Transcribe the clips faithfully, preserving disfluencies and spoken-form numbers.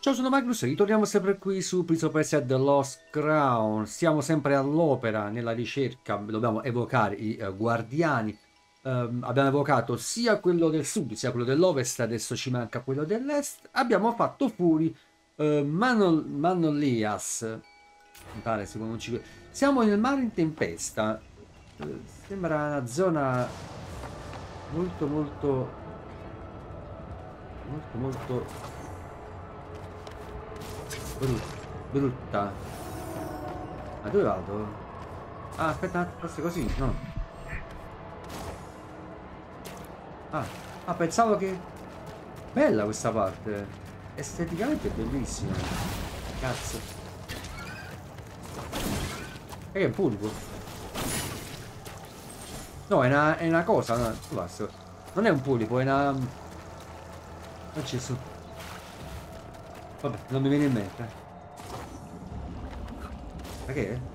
Ciao, sono Magnus, ritorniamo sempre qui su Prince of Persia The Lost Crown. Siamo sempre all'opera nella ricerca, dobbiamo evocare i uh, guardiani. Um, abbiamo evocato sia quello del sud sia quello dell'ovest, adesso ci manca quello dell'est. Abbiamo fatto fuori uh, Manol Manolias, mi pare, se non ci... Siamo nel mare in tempesta. Uh, sembra una zona molto molto molto molto brutta. Ma dove vado? Ah, aspetta, forse così, no? Ah, ah, pensavo che... Bella questa parte. Esteticamente è bellissima. Cazzo. E che è un pulpo? No, è una, è una cosa, no, basta. Non è un polipo, è una... Non c'è su... Vabbè, non mi viene in mente. Ma che è?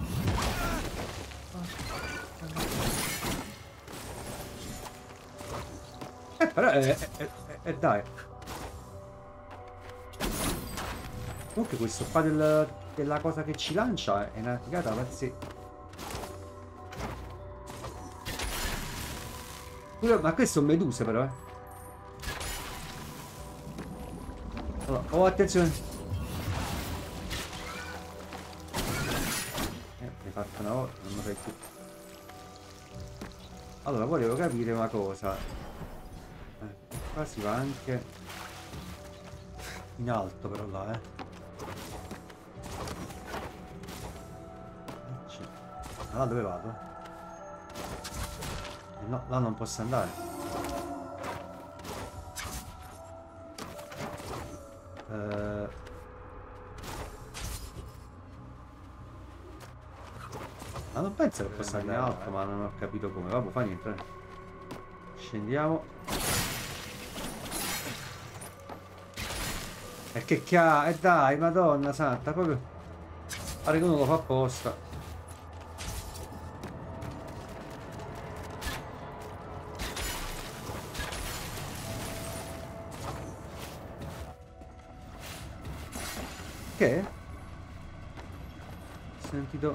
Eh, però è, è, è, è dai. Comunque questo qua del, della cosa che ci lancia è una figata, ragazzi. Ma questo è un meduse però, eh. Allora, oh, attenzione. Eh, mi hai fatto una volta, non lo fai più. Allora, volevo capire una cosa. Eh, qua si va anche in alto però là, eh. Allora dove vado? Eh, no, là non posso andare. Uh, ma non penso che possa andare in alto, ma non ho capito come. Vabbè, fa niente. Scendiamo. E che cazzo? E dai, madonna santa, proprio pare che uno lo fa apposta. Che? Ho sentito.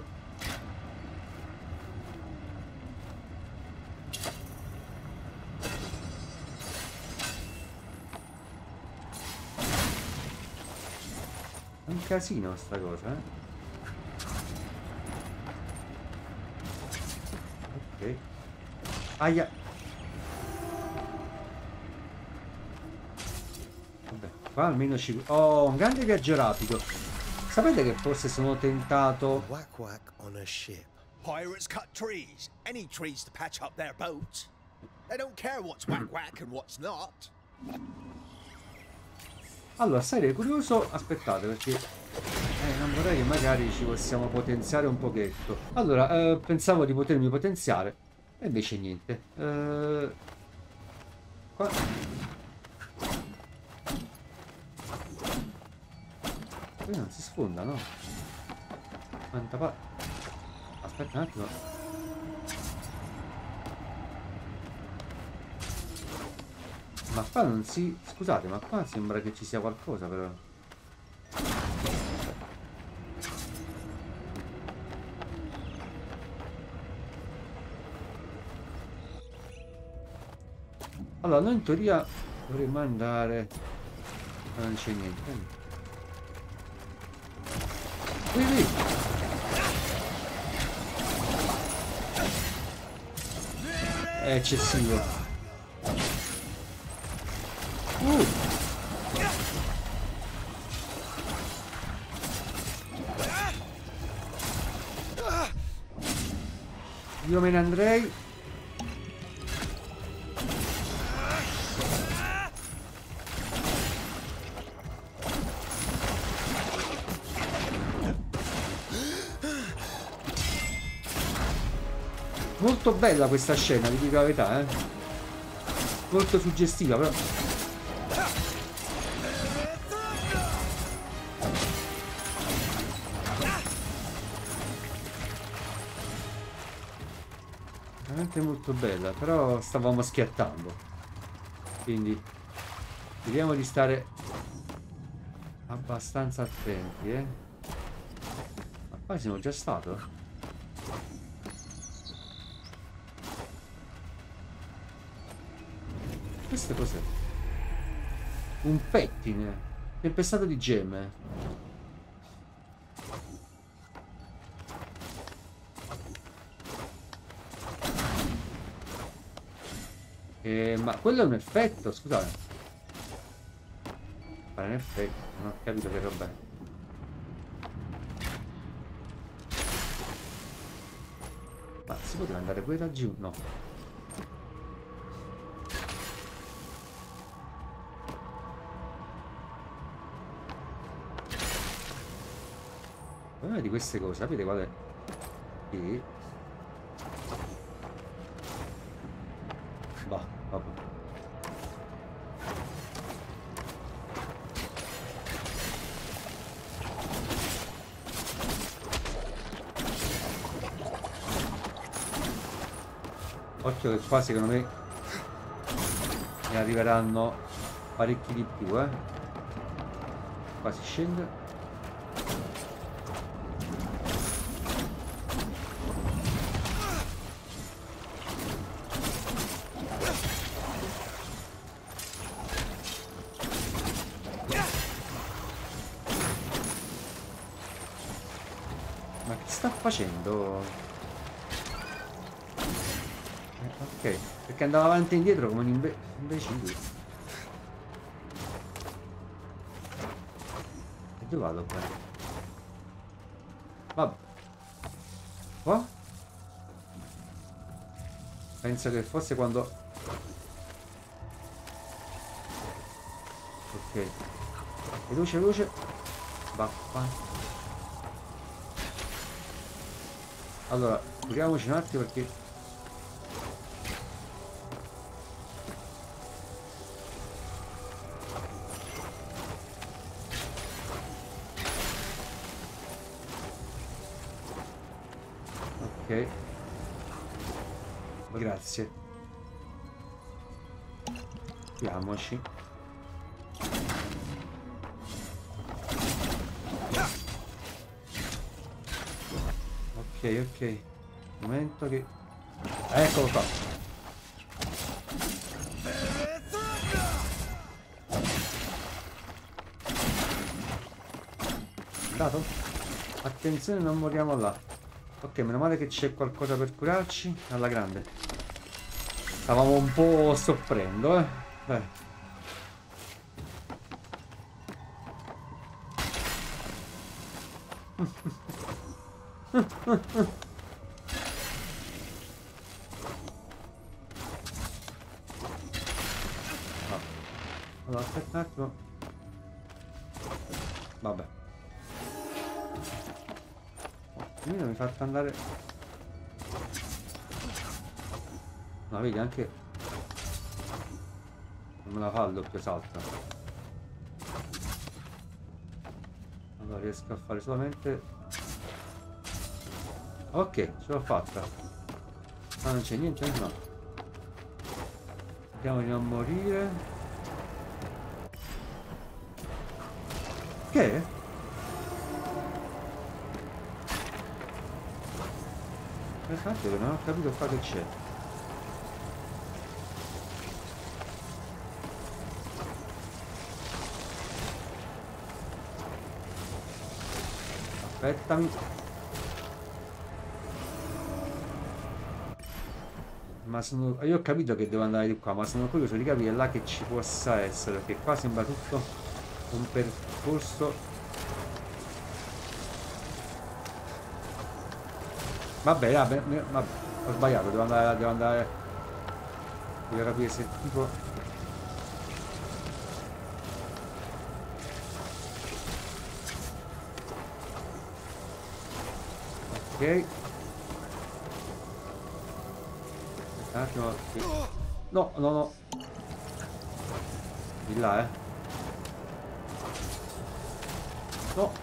È un casino sta cosa, eh? Ok. Aia. Vabbè, qua almeno ci... Oh, un grande viaggio rapido. Sapete che forse sono tentato... Whack whack on a ship. Pirates cut trees. Any trees to patch up their boats. They don't care what's whack whack and what's not. Allora, sarei curioso... Aspettate, perché... Eh, non vorrei che magari ci possiamo potenziare un pochetto. Allora, eh, pensavo di potermi potenziare. E invece niente. Eh... Qua... Qui non si sfonda, no? Quanta pa... Aspetta un attimo. Ma qua non si... Scusate, ma qua sembra che ci sia qualcosa però. Allora, noi in teoria dovremmo andare... Ma non c'è niente. Qui, qui. È eccessivo. Uh. Io me ne andrei. Molto bella questa scena, vi dico la verità, eh. Molto suggestiva, però. Veramente molto bella, però stavamo schiattando. Quindi vediamo di stare abbastanza attenti, eh. Ma qua sono già stato? Questo cos'è? Un pettine tempestato di gemme. Eh, ma quello è un effetto, scusate. Ma è un effetto, non ho capito che roba è. Ma si poteva andare pure da giù? No. Una di queste cose, sapete qual è? Sì. Bah, vabbè. Occhio che qua secondo me ne arriveranno parecchi di più, eh. Qua si scende. Ma che sta facendo? Eh, ok, perché andava avanti e indietro come un imbe imbecille. E dove vado qua? Vabbè. Qua? Penso che fosse quando... Ok. Veloce, veloce. Vaffa. Allora, curiamoci un attimo perché... Ok. Grazie. Curiamoci. Ok, ok. Momento che... Eccolo qua. Dato? Attenzione, non moriamo là. Ok, meno male che c'è qualcosa per curarci. Alla grande. Stavamo un po' soffrendo, eh. Dai. No. Allora, aspetta un attimo. Vabbè. Io non mi fa andare. No, vedi anche. Non me la fa il doppio salto. Allora riesco a fare solamente. Ok, ce l'ho fatta. Ah, non c'è niente? No. Vediamo di non morire. Che? Infatti non ho capito qua che c'è. Aspettami. Ma sono... Io ho capito che devo andare di qua, ma sono curioso di capire là che ci possa essere, perché qua sembra tutto un percorso. Vabbè, vabbè, vabbè, ho sbagliato, devo andare, devo andare. Devo capire se tipo. Ok. Un attimo. No, no, no. Di là, eh. No.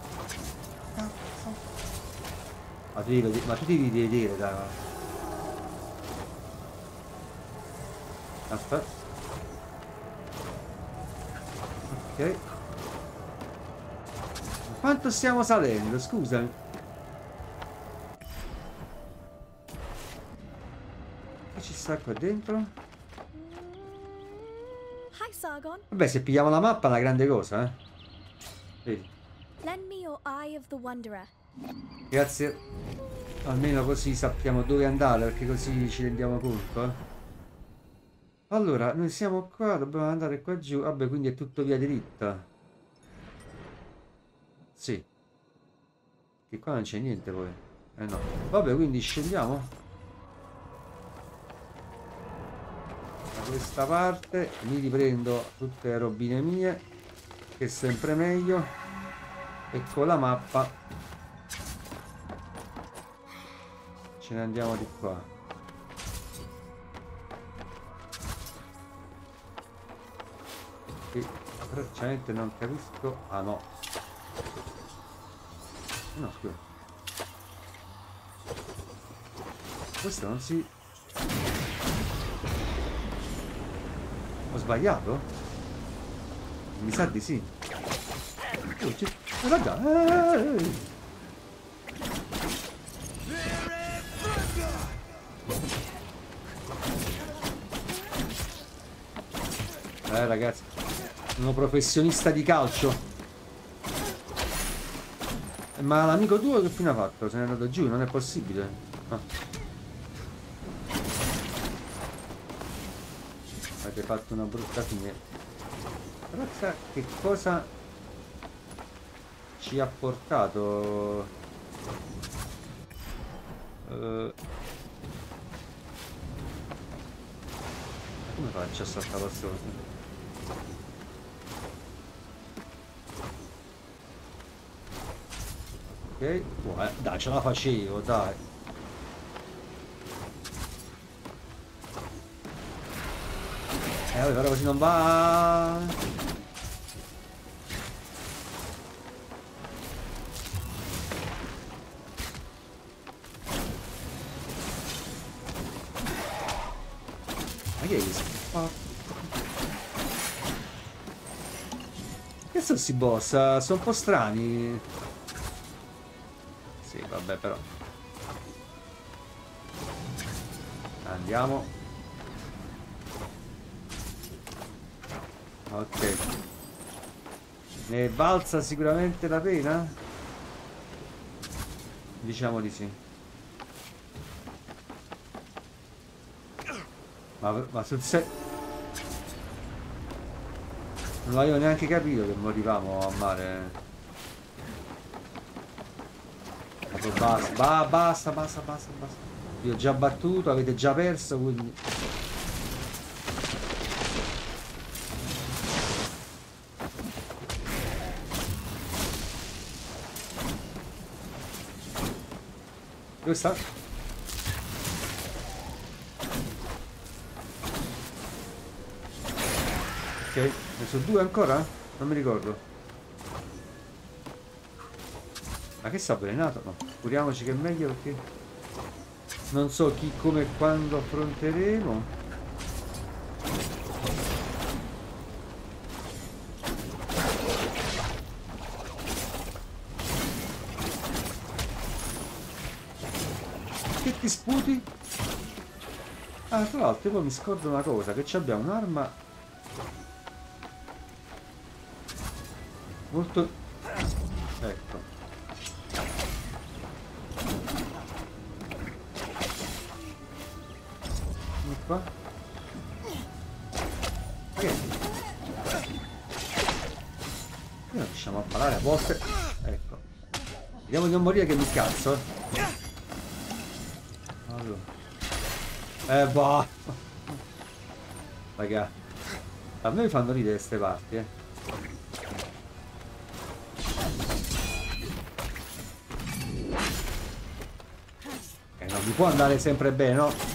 Ma tu devi, ma tu devi vedere, dai. Aspetta. Ok. Quanto stiamo salendo, scusami. Che ci sta qua dentro? Hi, Sargon. Vabbè, se pigliamo la mappa è una grande cosa, eh. Vedi? Lend me your Eye of the Wanderer. Grazie. Almeno così sappiamo dove andare, perché così ci rendiamo conto, eh. Allora, noi siamo qua, dobbiamo andare qua giù. Vabbè, quindi è tutto via diritta. Sì. Che qua non c'è niente poi. Eh no. Vabbè, quindi scendiamo da questa parte. Mi riprendo tutte le robine mie, che è sempre meglio. E con la mappa ce ne andiamo di qua. E praticamente non capisco. Ah no. No, scusa. Questo non si... Ho sbagliato? Mi sa di sì. Oh, ci... Raga, eh! Eh ragazzi, sono professionista di calcio. Ma l'amico tuo che fine ha fatto? Se n'è andato giù, non è possibile. Ah. Avete fatto una brutta fine. Però sa che cosa ci ha portato? Uh... Come faccio a saltare la storia? Ok, oh, eh, dai, ce la facevo, dai. Eh, vabbè, però così non va. Ma che è questo? Oh. Che sono sti boss? Sono un po' strani. Sì, vabbè, però. Andiamo. Ok. Ne valsa sicuramente la pena? Diciamo di sì. Ma, ma sul set... Non l'avevo neanche capito che morivamo a mare. Basta, ba, basta, basta, basta, basta. Vi ho già battuto, avete già perso, quindi... Dove sta? Ok, ne sono due ancora? Non mi ricordo. Ma che sta avvelenato? No, curiamoci che è meglio perché non so chi, come e quando affronteremo. Che ti sputi? Ah, tra l'altro poi mi scordo una cosa, che ci abbiamo un'arma molto... Ecco. Qua. Che? Non riusciamo a parare a volte. Ecco. Vediamo di non morire che mi cazzo. Allora. Eh bah. Raga. A me mi fanno ridere queste parti, eh. Eh, non mi può andare sempre bene, no?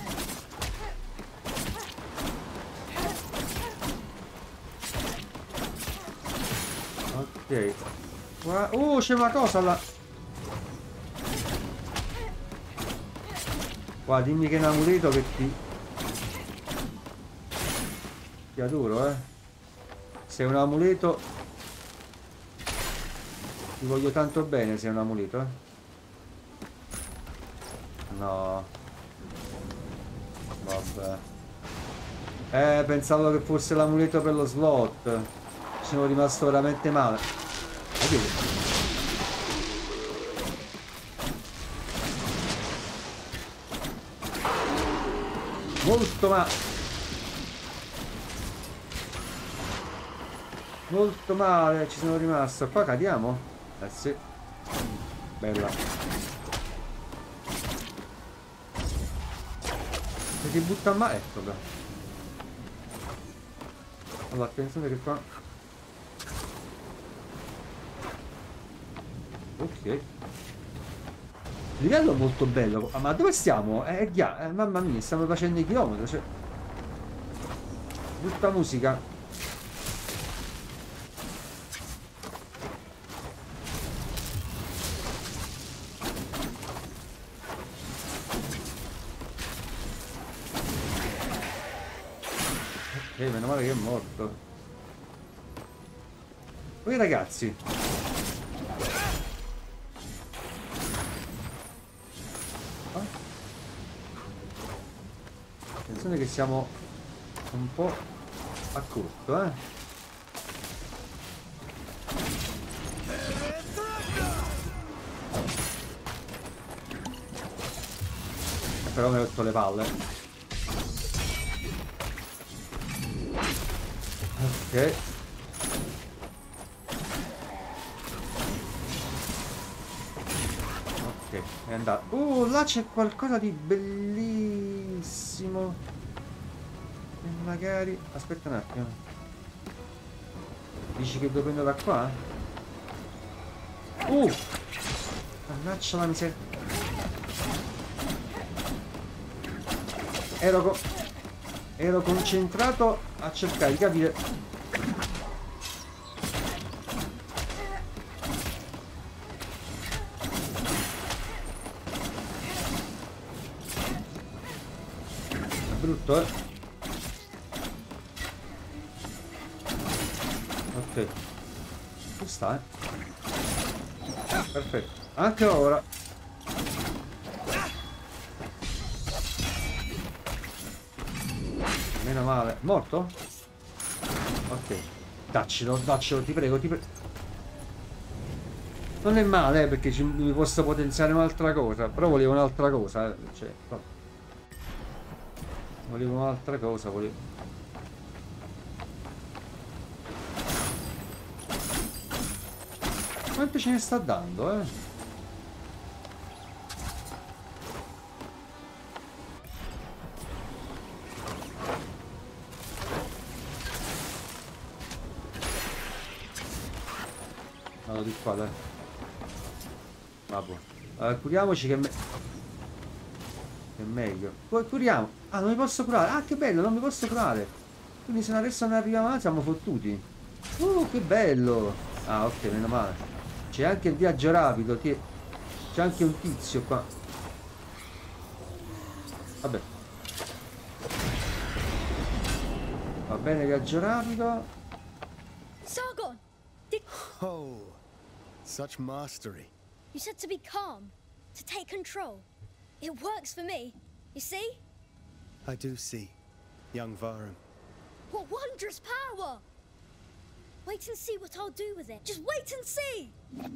Ok. Qua... Oh, c'è una cosa là. Qua, dimmi che è un amuleto che ti... Ti adoro, eh. Se è un amuleto... Ti voglio tanto bene, sei un amuleto, eh? No. Vabbè. Eh, pensavo che fosse l'amuleto per lo slot. Ci sono rimasto veramente male. Vedete? Molto male. Molto male, ci sono rimasto. Qua cadiamo? Eh sì. Bella. Se ti butta a male, ecco qua. Allora, attenzione che qua... Ok. Livello molto bello. Ah, ma dove stiamo? Eh, dia- eh, mamma mia, stiamo facendo i chilometri. Cioè... Brutta musica. Ok, meno male che è morto. Poi ragazzi. Ah. Attenzione che siamo un po' a corto, eh. Però mi ho rotto le palle. Ok. Ok, è andato. Uh, là c'è qualcosa di bellissimo. E magari... Aspetta un attimo. Dici che devo prendere da qua? Uh! Mannaggia la miseria. Ero, co ero concentrato a cercare di capire. È brutto, eh? Ok. Ci sta, eh? Perfetto. Anche ora. Meno male. Morto? Ok. Daccelo, daccelo, ti prego, ti prego. Non è male, eh, perché ci, mi posso potenziare un'altra cosa. Però volevo un'altra cosa, eh. Cioè, no. Volevo un'altra cosa, volevo... Quanto ce ne sta dando, eh? Vado di qua, dai. Vabbè. Allora, curiamoci che, me... che è meglio. Poi curiamo. Ah, non mi posso curare. Ah, che bello, non mi posso curare. Quindi se adesso non arriviamo, siamo fottuti. Uh, che bello. Ah, ok, meno male. C'è anche il viaggio rapido. C'è anche un tizio qua. Vabbè. Va bene, viaggio rapido. Sargon! Did Oh, such mastery. you said to be calm, to take control? It works for me. You see? I do see, young Varum. What wondrous power! Wait and see what I'll do with it. Just wait and see!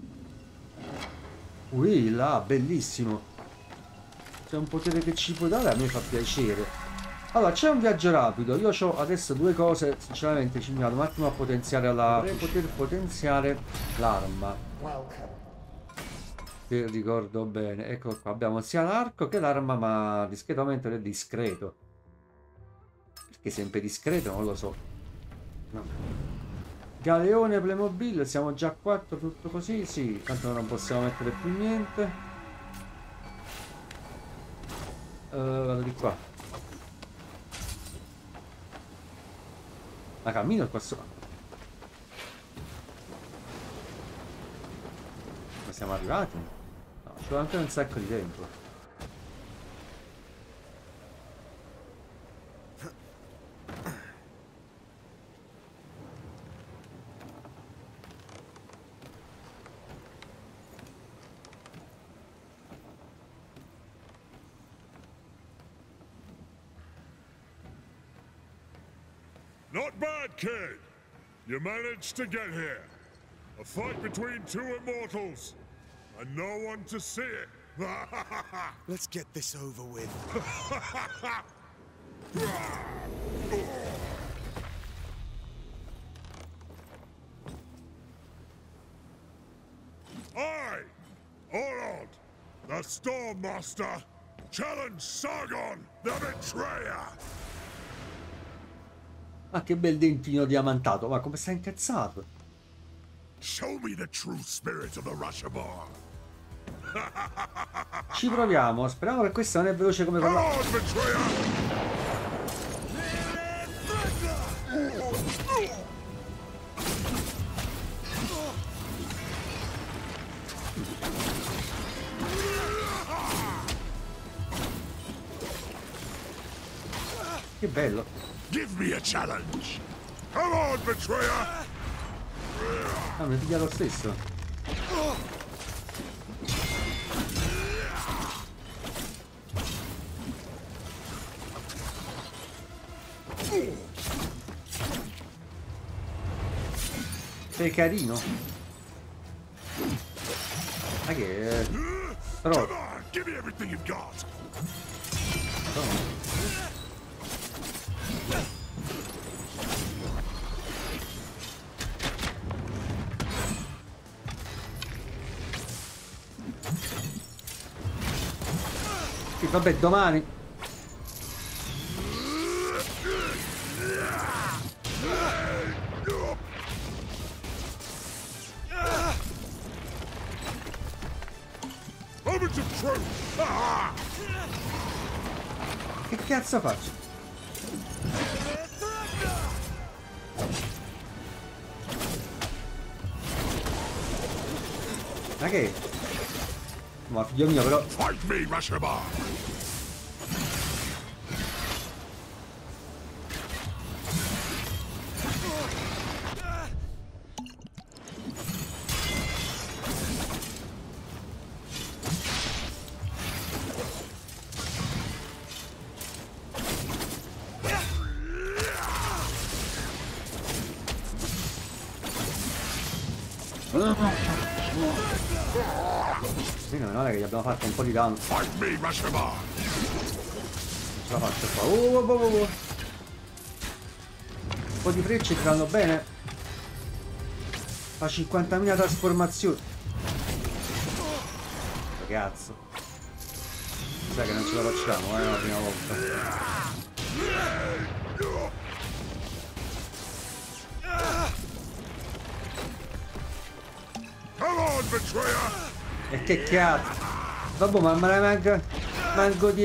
Ui là, bellissimo. C'è un potere che ci puoi dare, a me fa piacere. Allora, c'è un viaggio rapido. Io ho adesso due cose, sinceramente ci vado un attimo a potenziare la... Vorrei poter potenziare l'arma. Se ricordo bene. Ecco qua, abbiamo sia l'arco che l'arma, ma discretamente è discreto. Perché sempre discreto, non lo so. No. Galeone Playmobil, siamo già a quattro, tutto così, sì, tanto non possiamo mettere più niente. Uh, vado di qua. Ma cammino qua sopra. Ma siamo arrivati? No, ci vuole ancora un sacco di tempo. Not bad, kid. You managed to get here. A fight between two immortals. And no one to see it. Let's get this over with. I, Orod, the Storm Master, challenge Sargon, the Betrayer. Ah, che bel dentino diamantato. Ma come sei incazzato? Show me the true spirit of the Rashabar. Ci proviamo. Speriamo che questo non è veloce come Come quello. on, Betrayer! Che bello. Give me a challenge. Come on, Betrayer! Ah, mi piglia lo stesso. Sei carino. Ma che... Però... Come on, give me everything you've got. però- Sì, vabbè, domani. Moment of truth. Ah! Che cazzo faccio? Ma che? Ma figlio mio, però... Fight me, Rashabar. Sì, meno male che gli abbiamo fatto un po' di danno. Fight me, Rashabar. Non ce la faccio qua. Oh, oh, oh, oh. Un po' di frecce ti vanno bene. Fa cinquantamila trasformazioni. Che cazzo. Sai che non ce la facciamo, eh, la prima volta. Come on, Betrayer. E che cazzo. Vabbè, ma me la manca. Manco di...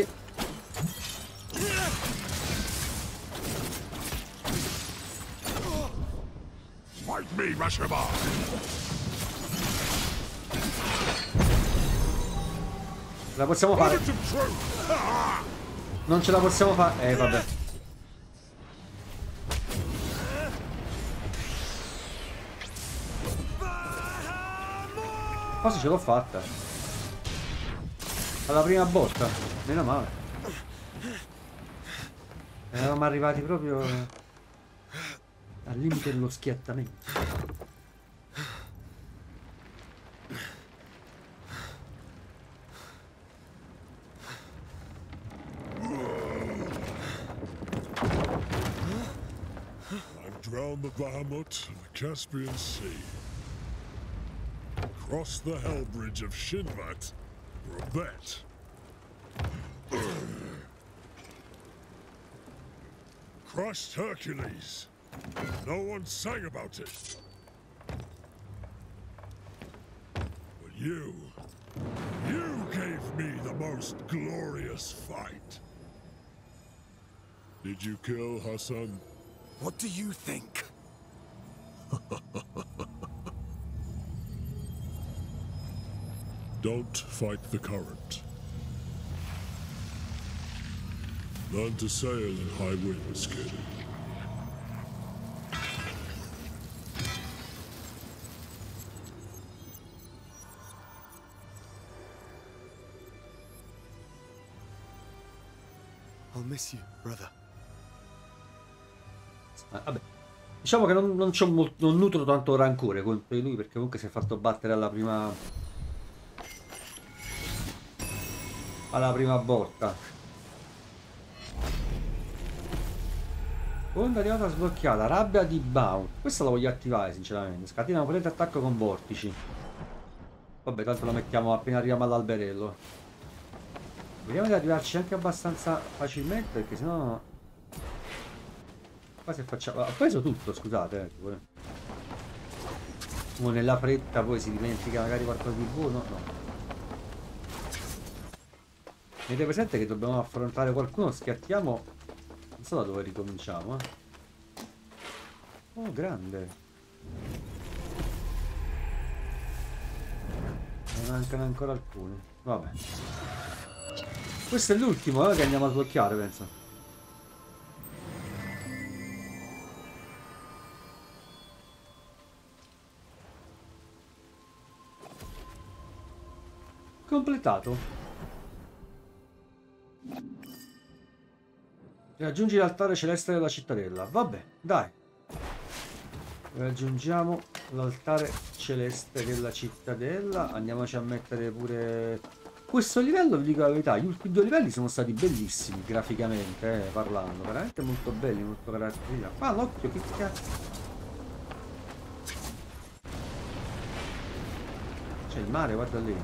Fight me, Rashabar. La possiamo fare. Moment of truth. Ah! Non ce la possiamo fare. Eh, vabbè. Cosa ce l'ho fatta? Alla prima botta. Meno male. Eravamo arrivati proprio al limite dello schiattamento. I've drowned the Bahamut in the Caspian Sea. Crossed the Hell Bridge of Shinvat for a bet. Crushed Hercules. No one sang about it. But you, you gave me the most glorious fight. Did you kill Hassan? What do you think? Don't fight the current. Learn to sail in high winds, kid. I'll miss you, brother. Ah, vabbè. Diciamo che non, non, c'ho mol- non nutro tanto rancore contro di lui, perché comunque si è fatto battere alla prima... alla prima botta. Onda arrivata sbloccata, rabbia di Bound. Questa la voglio attivare sinceramente. Scatena un potente attacco con vortici. Vabbè, tanto lo mettiamo appena arriviamo all'alberello. Vediamo di arrivarci anche abbastanza facilmente, perché sennò... Qua se facciamo... Ho preso tutto, scusate. Eh. Uno nella fretta poi si dimentica magari qualcosa di buono. No. Avete presente che dobbiamo affrontare qualcuno? Schiattiamo... Non so da dove ricominciamo, eh. Oh, grande. Ne mancano ancora alcuni. Vabbè. Questo è l'ultimo, eh, che andiamo a sbloccare, penso. Completato. Raggiungi l'altare celeste della cittadella. Vabbè, dai. Raggiungiamo l'altare celeste della cittadella. Andiamoci a mettere pure... Questo livello, vi dico la verità, gli ultimi due livelli sono stati bellissimi graficamente, eh, parlando. Veramente molto belli, molto caratterizzati. Ah, l'occhio, che cazzo. C'è il mare, guarda lì.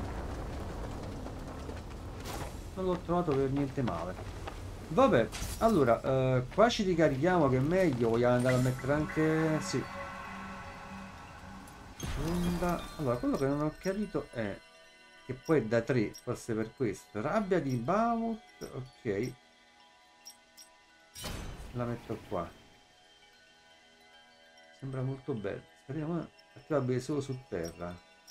Non l'ho trovato per niente male. Vabbè, allora, eh, qua ci ricarichiamo che è meglio. Vogliamo andare a mettere anche... Sì. Onda. Allora, quello che non ho capito è che poi è da tre, forse per questo. Rabbia di Baut, ok. La metto qua. Sembra molto bello. Speriamo attivabile solo su terra.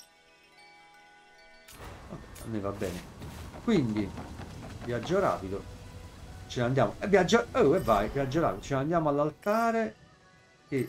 Vabbè, a me va bene. Quindi, viaggio rapido. Ce ne andiamo. E viaggio... Oh, e vai, viaggio rapido. Ce ne andiamo all'altare che...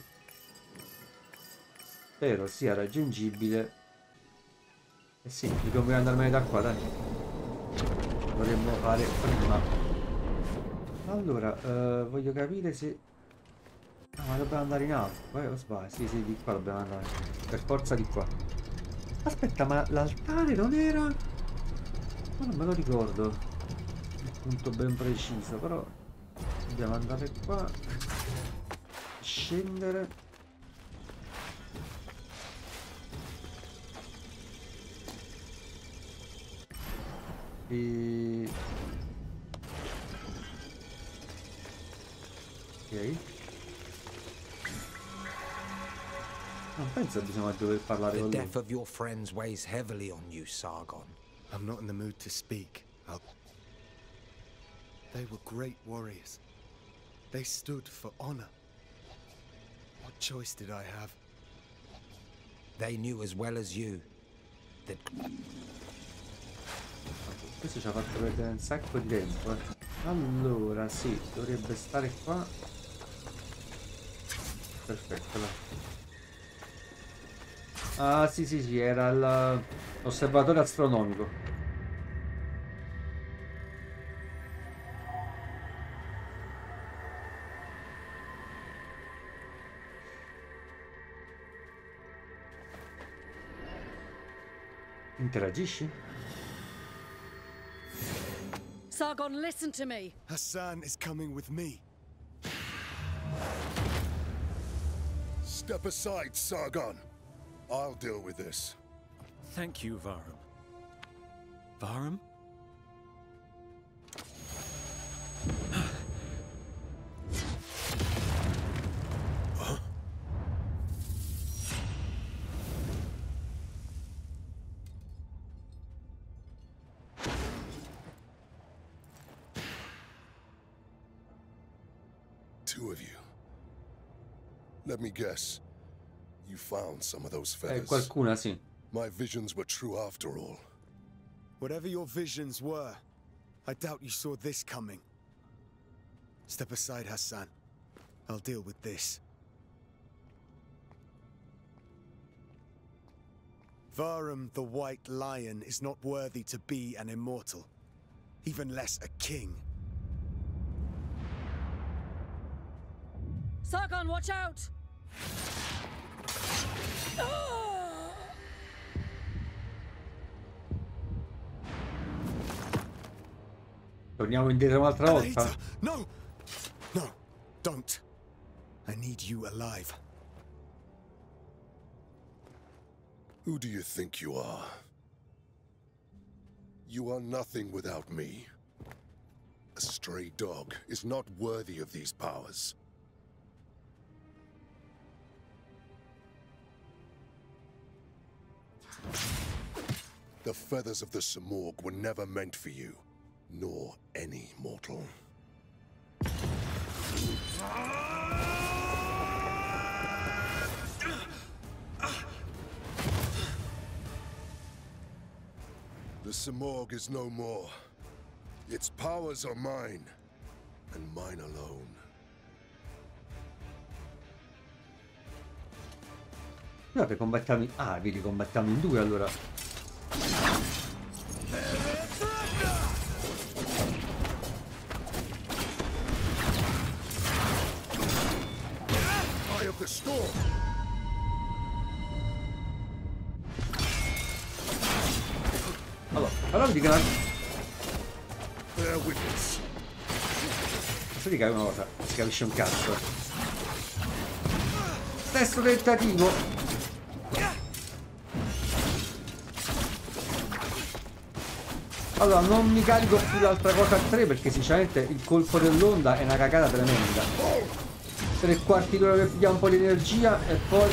spero sia raggiungibile. Eh sì, mi conviene andarmene da qua, dai. Dovremmo fare prima. Allora, eh, voglio capire se... Ah, ma dobbiamo andare in alto. Eh, o sbaglio? Sì, sì, di qua dobbiamo andare. Per forza di qua. Aspetta, ma l'altare non era... Ma non me lo ricordo. Il punto ben preciso, però... Dobbiamo andare qua. Scendere. E... ok. Non penso che bisogna dover parlare con The lui. death of your friends weighs heavily on you, Sargon. I'm not in the mood to speak. I'll... They were great warriors. They stood for honor. What choice did I have? They knew as well as you that... Questo ci ha fatto perdere un sacco di tempo, eh. Allora, sì, dovrebbe stare qua. Perfetto, là. Ah, sì, sì, sì, era l'osservatorio astronomico. Interagisci? Sargon, listen to me. Hassan is coming with me. Step aside, Sargon. I'll deal with this. Thank you, Varum. Varum? Two of you. Let me guess. You found some of those Eh, feathers. qualcuna, sì. My visions were true after all. Whatever your visions were, I doubt you saw this coming. Step aside, Hassan. I'll deal with this. Varum the White Lion is not worthy to be an immortal, even less a king. Sargon, watch out! Torniamo indietro un'altra volta. Anahita, no! No, don't. I need you alive. Who do you think you are? You are nothing without me. A stray dog is not worthy of these powers. The feathers of the Simorgh were never meant for you, nor any mortal. The Simorgh is no more. Its powers are mine, and mine alone. Guarda, combattiamo in... Ah, vedi, combattiamo in due allora. Eye of the storm! Allora, allora vedi che la... Bear witness. Posso dire una cosa, non si capisce un cazzo. Stesso tentativo. Allora, non mi carico più l'altra cosa a tre perché sinceramente il colpo dell'onda è una cagata tremenda. Tre quarti d'ora per pigliare un po' di energia e poi...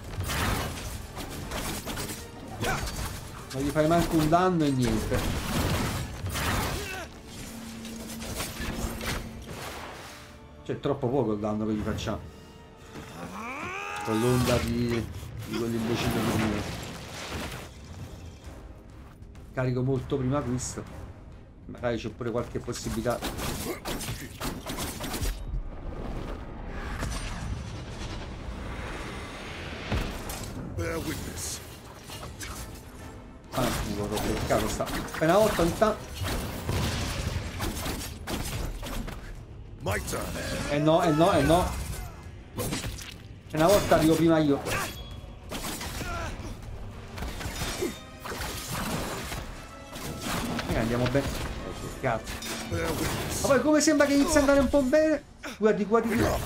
non gli fai manco un danno e niente. C'è troppo poco il danno che gli facciamo. Con l'onda di, di quell'imbecille di me. Carico molto prima questo. Magari c'è pure qualche possibilità. Bear witness. Ah, non l'ho beccato, sta. Appena volta intanto. My turn. Eh no, eh no, eh no. E una volta arrivo prima io. E andiamo bene. Oh, che cazzo. Ma poi come sembra che inizia ad andare un po' bene. Guardi, guardi qui.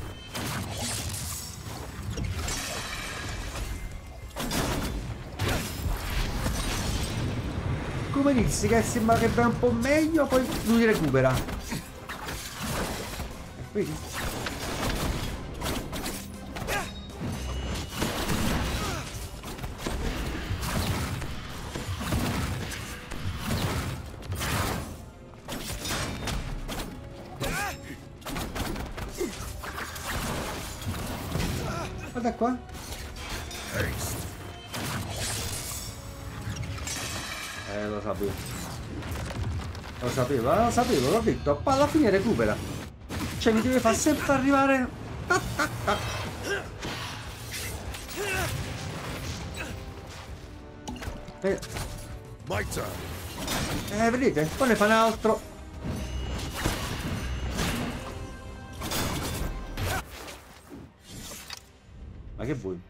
Come inizi che sembra che va un po' meglio, poi lui recupera. E quindi... guarda qua. Eh, lo sapevo. Lo sapevo, lo sapevo, l'ho detto. Poi alla fine recupera. Cioè mi deve far sempre arrivare. Eh, My turn. eh vedete? Poi ne fa un altro. Ma che vuoi?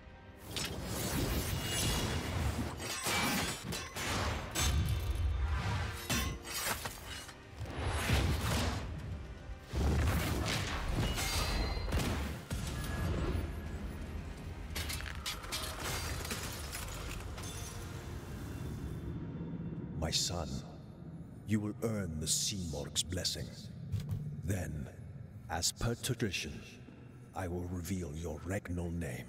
My son, you will earn the Simorgh's blessing. Then, as per tradition, I will reveal your regnal name.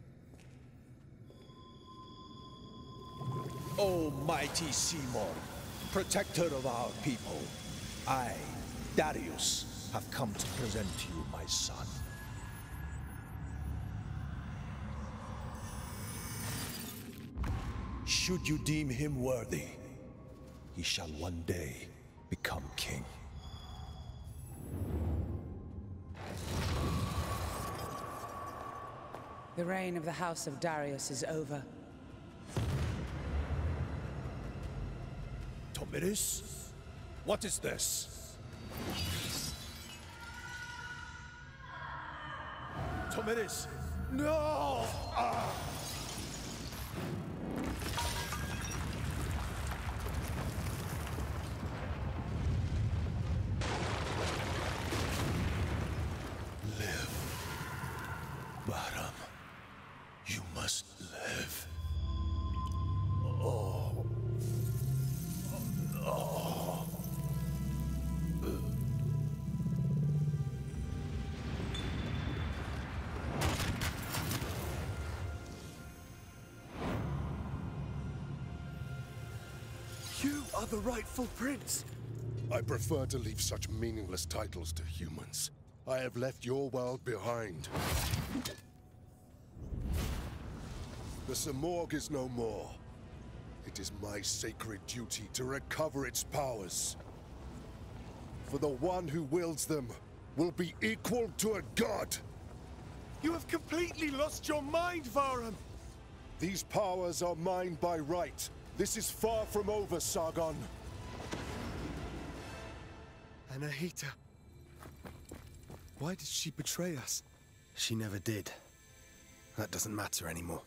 O mighty Simorgh, protector of our people, I, Darius, have come to present to you my son. Should you deem him worthy, he shall one day become king. The reign of the House of Darius is over. Tomiris? What is this? Tamiris! No! Ah! Bahram, you must live. Oh. Oh. You are the rightful prince. I prefer to leave such meaningless titles to humans. I have left your world behind. The Simorgh is no more. It is my sacred duty to recover its powers. For the one who wields them will be equal to a god. You have completely lost your mind, Varum. These powers are mine by right. This is far from over, Sargon. Anahita. Why did she betray us? She never did. That doesn't matter anymore.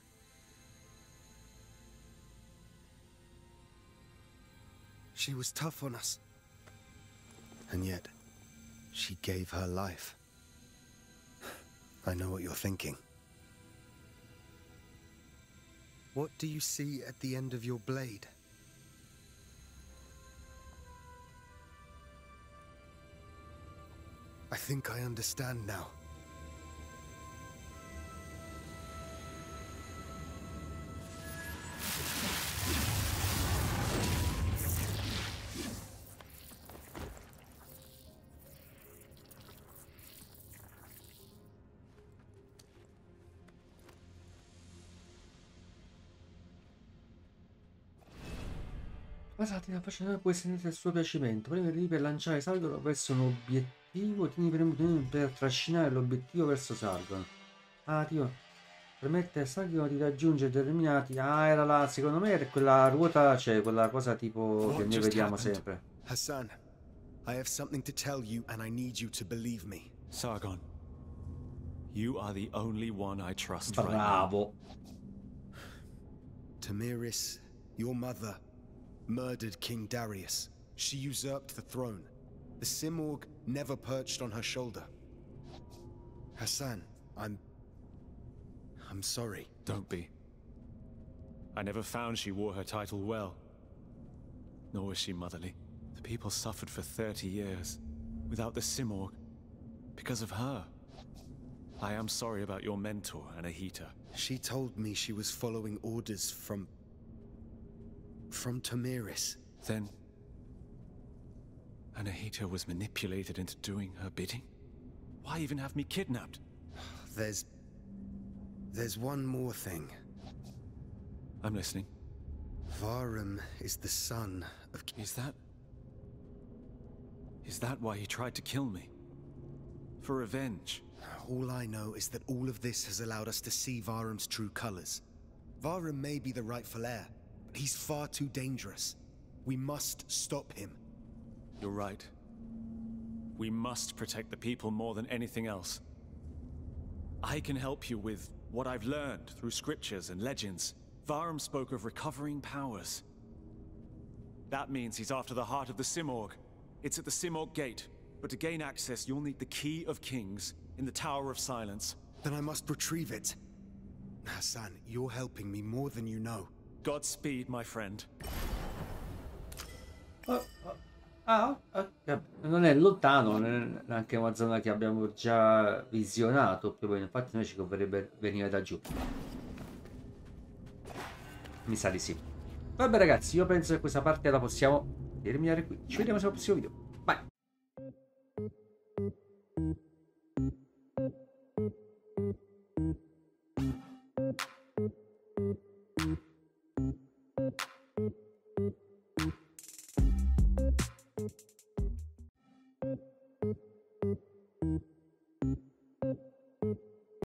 She was tough on us. And yet, she gave her life. I know what you're thinking. What do you see at the end of your blade? I think I understand now. Basati la faccia può essere il suo piacimento. Premi lì per lanciare Sargon verso un obiettivo. Tieni premuto per trascinare l'obiettivo verso Sargon. Ah, Dio. Permette a Sargon di raggiungere determinati. Ah, era là. Secondo me era quella ruota, cioè quella cosa tipo che noi vediamo sempre. Hassan, I have something to tell you and I need you to believe me. Sargon, you are the only one I trust right now. Bravo. Tamiris, your mother, murdered King Darius. She usurped the throne. The Simorgh never perched on her shoulder. Hassan, I'm... I'm sorry. Don't be. I never found she wore her title well. Nor was she motherly. The people suffered for thirty years, without the Simorgh, because of her. I am sorry about your mentor, Anahita. She told me she was following orders from... from Tamiris. Then... Anahita was manipulated into doing her bidding? Why even have me kidnapped? There's... there's one more thing. I'm listening. Varum is the son of... Is that... Is that why he tried to kill me? For revenge? All I know is that all of this has allowed us to see Varum's true colors. Varum may be the rightful heir, but he's far too dangerous. We must stop him. You're right. We must protect the people more than anything else. I can help you with what I've learned through scriptures and legends. Varum spoke of recovering powers. That means he's after the heart of the Simorgh. It's at the Simorgh Gate, but to gain access you'll need the Key of Kings in the Tower of Silence. Then I must retrieve it. Hassan, you're helping me more than you know. Godspeed, my friend. Oh, oh. Ah, oh, non è lontano, non è anche una zona che abbiamo già visionato più o meno. Infatti noi ci converrebbe venire da giù. Mi sa di sì. Vabbè ragazzi, io penso che questa parte la possiamo terminare qui. Ci vediamo al prossimo video.